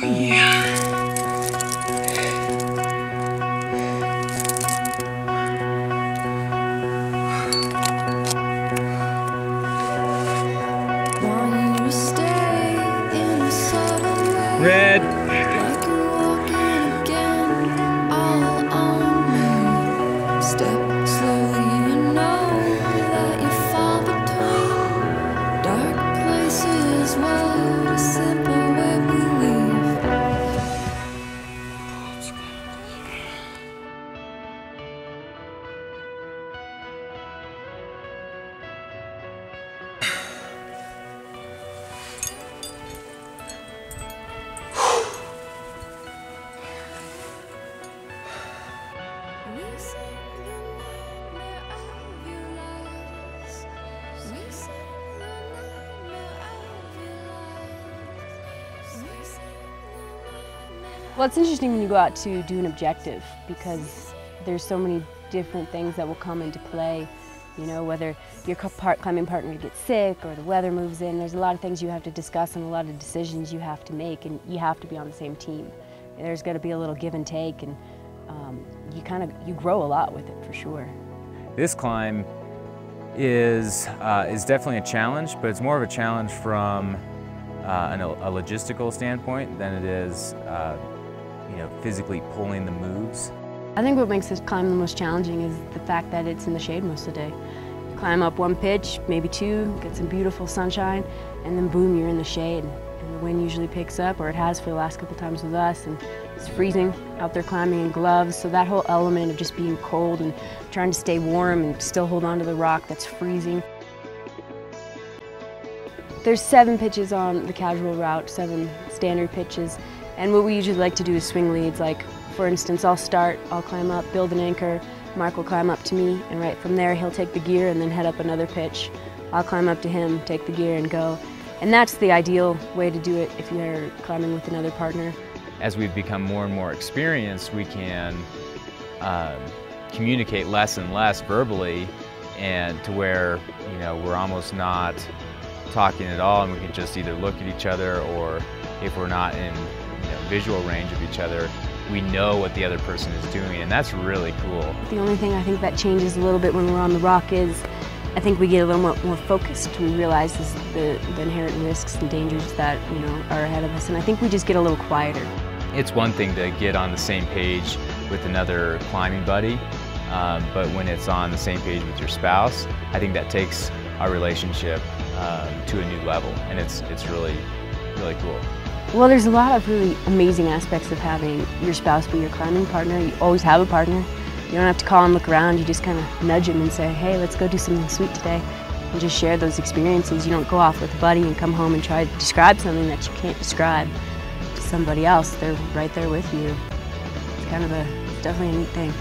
Red. Well, it's interesting when you go out to do an objective because there's so many different things that will come into play. You know, whether your climbing partner gets sick or the weather moves in, there's a lot of things you have to discuss and a lot of decisions you have to make, and you have to be on the same team. There's got to be a little give and take, and you grow a lot with it for sure. This climb is definitely a challenge, but it's more of a challenge from a logistical standpoint than it is you know, physically pulling the moves. I think what makes this climb the most challenging is the fact that it's in the shade most of the day. You climb up one pitch, maybe two, get some beautiful sunshine, and then boom, you're in the shade. And the wind usually picks up, or it has for the last couple times with us, and it's freezing out there climbing in gloves. So that whole element of just being cold and trying to stay warm and still hold on to the rock that's freezing. There's 7 pitches on the casual route, 7 standard pitches. And what we usually like to do is swing leads. Like, for instance, I'll start, I'll climb up, build an anchor, Mark will climb up to me, and right from there he'll take the gear and then head up another pitch. I'll climb up to him, take the gear and go. And that's the ideal way to do it if you're climbing with another partner. As we've become more and more experienced, we can communicate less and less verbally, and to where, you know, we're almost not talking at all, and we can just either look at each other, or if we're not in visual range of each other, we know what the other person is doing, and that's really cool. The only thing I think that changes a little bit when we're on the rock is I think we get a little more focused. We realize the inherent risks and dangers that, you know, are ahead of us, and I think we just get a little quieter. It's one thing to get on the same page with another climbing buddy, but when it's on the same page with your spouse, I think that takes our relationship to a new level, and it's really, really cool. Well, there's a lot of really amazing aspects of having your spouse be your climbing partner. You always have a partner. You don't have to call and look around. You just kind of nudge him and say, hey, let's go do something sweet today, and just share those experiences. You don't go off with a buddy and come home and try to describe something that you can't describe to somebody else. They're right there with you. It's kind of it's definitely a neat thing.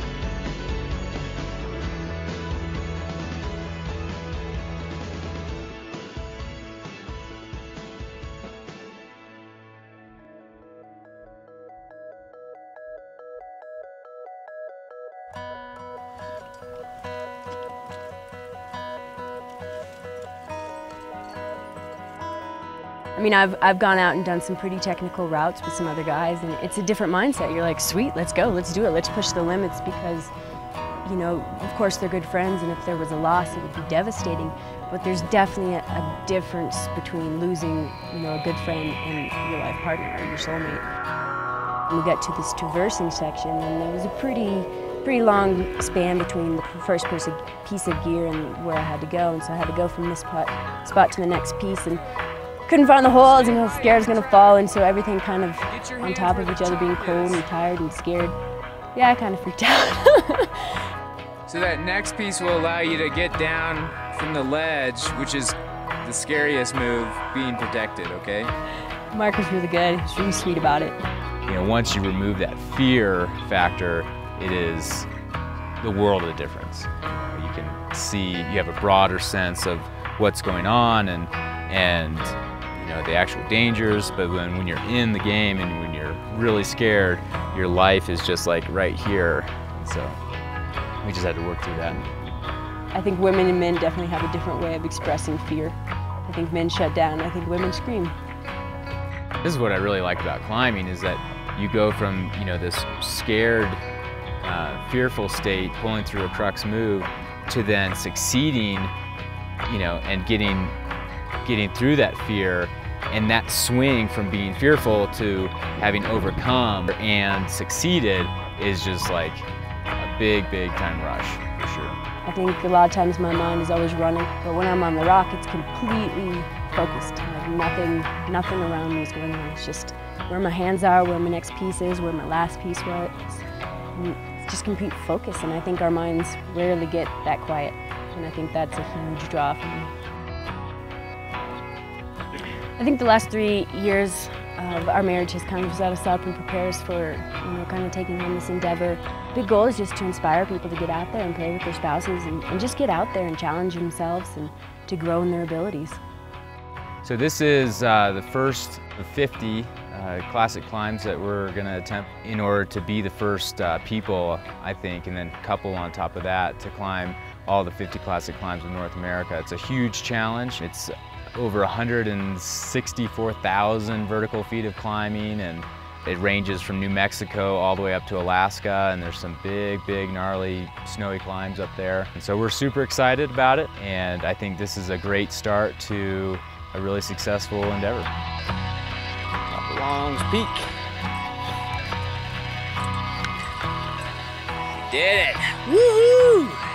I mean, I've gone out and done some pretty technical routes with some other guys, and it's a different mindset. You're like, sweet, let's go, let's do it, let's push the limits, because, you know, of course they're good friends, and if there was a loss, it would be devastating. But there's definitely a difference between losing, you know, a good friend and your life partner or your soulmate. We got to this traversing section, and there was a pretty long span between the first piece of gear and where I had to go, and so I had to go from this spot to the next piece, and couldn't find the holes, and I was scared I was going to fall, and so everything kind of on top of each other, being cold and tired and scared. Yeah, I kind of freaked out. So that next piece will allow you to get down from the ledge, which is the scariest move, being protected, okay? Mark was really good. He was really sweet about it. You know, once you remove that fear factor, it is the world of the difference. You can see, you have a broader sense of what's going on, and you know, the actual dangers, but when you're in the game and when you're really scared, your life is just like right here. So we just had to work through that. I think women and men definitely have a different way of expressing fear. I think men shut down, I think women scream. This is what I really like about climbing, is that you go from, you know, this scared, fearful state, pulling through a crux move, to then succeeding, you know, and getting through that fear, and that swing from being fearful to having overcome and succeeded is just like a big time rush, for sure. I think a lot of times my mind is always running, but when I'm on the rock, it's completely focused. Like nothing around me is going on. It's just where my hands are, where my next piece is, where my last piece was. It's just complete focus, and I think our minds rarely get that quiet, and I think that's a huge draw for me. I think the last 3 years of our marriage has kind of set us up and prepared us for, you know, kind of taking on this endeavor. The big goal is just to inspire people to get out there and play with their spouses and just get out there and challenge themselves and to grow in their abilities. So this is the first of 50 classic climbs that we're going to attempt in order to be the first people, I think, and then couple on top of that to climb all the 50 classic climbs in North America. It's a huge challenge. It's over 164,000 vertical feet of climbing, and it ranges from New Mexico all the way up to Alaska, and there's some big, gnarly, snowy climbs up there. And so we're super excited about it, and I think this is a great start to a really successful endeavor. Top of Long's Peak. Did it! Woohoo!